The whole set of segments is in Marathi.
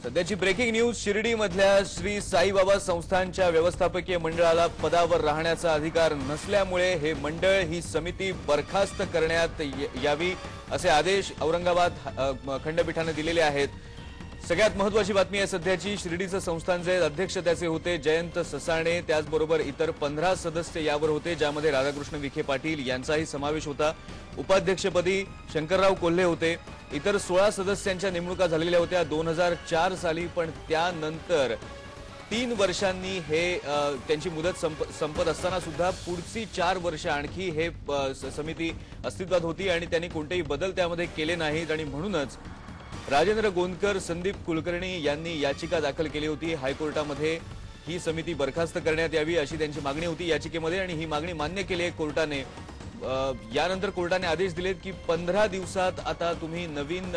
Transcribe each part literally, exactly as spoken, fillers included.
सध्याची ब्रेकिंग न्यूज शिर्डीमधल्या श्री साईबाबा संस्थानच्या व्यवस्थापकीय मंडळाला पदावर राहण्याचा अधिकार नसल्यामुळे हे मंडळ ही समिती बरखास्त करण्यात यावी असे आदेश औरंगाबाद खंडपीठाने दिलेले आहेत। सगळ्यात महत्त्वाची बातमी आहे सध्याची, शिर्डीचे संस्थानचे अध्यक्ष त्याचे होते जयंत ससाणे, त्याचबरोबर इतर पंधरा सदस्य यावर होते, ज्यामध्ये राधाकृष्ण विखे पाटील यांचाही समावेश होता। उपाध्यक्षपदी शंकरराव कोल्हे होते। इतर सोळा सदस्यांच्या नेमणुका झालेल्या होत्या दोन हजार चार साली, पण त्यानंतर तीन वर्षांनी हे त्यांची मुदत संपत असताना सुद्धा पुढची चार वर्ष आणखी हे समिती अस्तित्वात होती आणि त्यांनी कोणतेही बदल त्यामध्ये केले नाहीत आणि म्हणूनच राजेंद्र गोंदकर, संदीप कुलकर्णी यांनी याचिका दाखल केली होती हायकोर्टामध्ये। ही समिती बरखास्त करण्यात यावी अशी त्यांची मागणी होती याचिकेमध्ये आणि ही मागणी मान्य केली आहे कोर्टाने। यानंतर कोर्टाने आदेश दिलेत की पंधरा दिवसात आता तुम्ही नवीन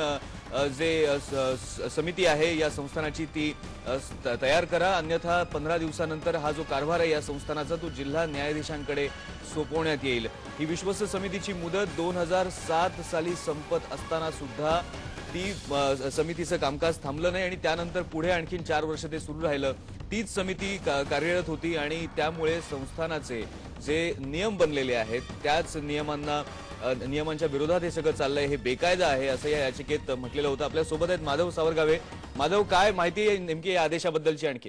जे समिती आहे या संस्थानाची ती तयार करा, अन्यथा पंधरा दिवसानंतर हा जो कारभार आहे या संस्थानाचा तो जिल्हा न्यायाधीशांकडे सोपवण्यात येईल। ही विश्वस्त समितीची मुदत दोन हजार सात साली संपत असताना सुद्धा ती समितीचं कामकाज थांबलं नाही आणि त्यानंतर पुढे आणखीन चार वर्ष ते सुरू राहिलं। तीच समिती कार्यरत होती आणि त्यामुळे संस्थानाचे जे नियम बनलेले आहेत त्याच नियमांना नियमांच्या विरोधात हे सगळं चाललंय, हे बेकायदा आहे असं या याचिकेत म्हटलेलं होतं। आपल्या सोबत आहेत माधव सावरगावे। माधव, काय माहिती आहे नेमकी या आदेशाबद्दलची आणखी?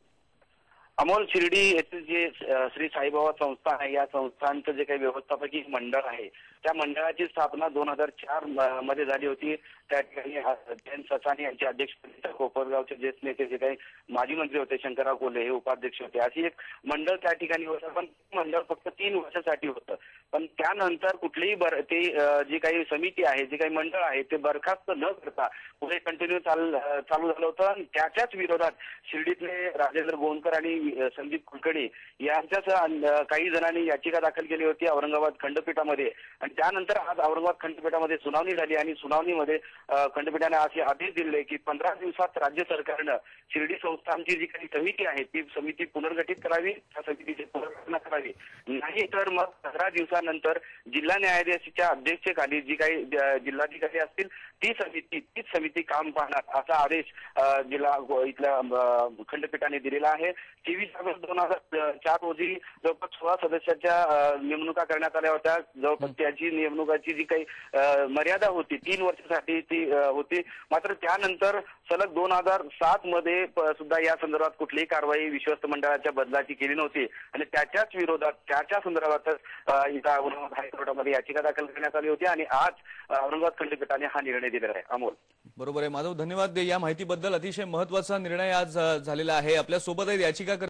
अमोल, शिर्डी येथील जे श्री साईबाबा संस्थान आहे या संस्थानचं जे काही व्यवस्थापकीय मंडळ आहे त्या मंडळाची स्थापना दोन हजार चार मध्ये झाली होती। त्या ठिकाणी जयंत ससाणे यांचे अध्यक्षतेखाली कोपरगावचे ज्येष्ठ नेते जे काही माजी मंत्री होते शंकरराव कोल्हे हे उपाध्यक्ष होते, अशी एक मंडळ त्या ठिकाणी होतं। पण मंडळ फक्त तीन वर्षासाठी होतं, पण त्यानंतर कुठलीही बर ते जी काही समिती आहे जे काही मंडळ आहे ते बरखास्त न करता पुढे कंटिन्यू चाल चालू झालं होतं आणि त्याच्याच विरोधात शिर्डीतले राजेंद्र गोंदकर आणि संदीप कुलकर्णी यांच्यासह काही जणांनी याचिका दाखल केली होती औरंगाबाद खंडपीठामध्ये आणि त्यानंतर आज औरंगाबाद खंडपीठामध्ये सुनावणी झाली आणि सुनावणीमध्ये खंडपीठाने असे आदेश दिले की पंधरा दिवसात राज्य सरकारनं शिर्डी संस्थानची जी काही समिती आहे ती समिती पुनर्गठित करावी, त्या समितीची पुनर्रचना करावी, नाही तर मग पंधरा दिवसानंतर जिल्हा न्यायाधीशाच्या अध्यक्षतेखाली जी काही जिल्हाधिकारी असतील ती समिती तीच समिती काम पाहणार असा आदेश जिल्हा इथल्या खंडपीठाने दिलेला आहे। तेवीस ऑगस्ट दोन हजार चार रोजी जवळपास सोळा सदस्यांच्या नेमणुका करण्यात आल्या होत्या। जवळपास त्याची नेमणुकाची जी काही मर्यादा होती तीन वर्षासाठी ती होती, मात्र त्यानंतर सलग दोन हजार सात मध्ये सुद्धा या संदर्भात कुठलीही कारवाई विश्वस्त मंडळाच्या बदलाची केली नव्हती आणि त्याच्याच विरोधात त्याच्या संदर्भातच इथं औरंगाबाद हायकोर्टामध्ये याचिका दाखल करण्यात आली होती आणि आज औरंगाबाद खंडपीठाने हा निर्णय दिलेला आहे। अमोल, बरोबर आहे माधव, धन्यवाद या माहितीबद्दल। अतिशय महत्त्वाचा निर्णय आज झालेला आहे। आपल्या सोबत याचिका